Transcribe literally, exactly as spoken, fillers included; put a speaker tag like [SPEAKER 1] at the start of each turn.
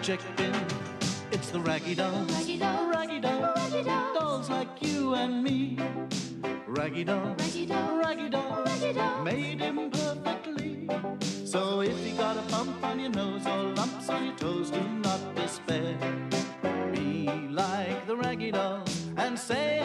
[SPEAKER 1] rejecting. It's the Raggy dolls,
[SPEAKER 2] Raggy dolls,
[SPEAKER 1] Raggy dolls,
[SPEAKER 2] Raggy dolls,
[SPEAKER 1] dolls like you and me. Raggy dolls,
[SPEAKER 2] Raggy dolls,
[SPEAKER 1] Raggy dolls,
[SPEAKER 2] Raggy dolls,
[SPEAKER 1] made him perfectly. So if you got a bump on your nose or lumps on your toes, do not despair. Be like the Raggy dolls and say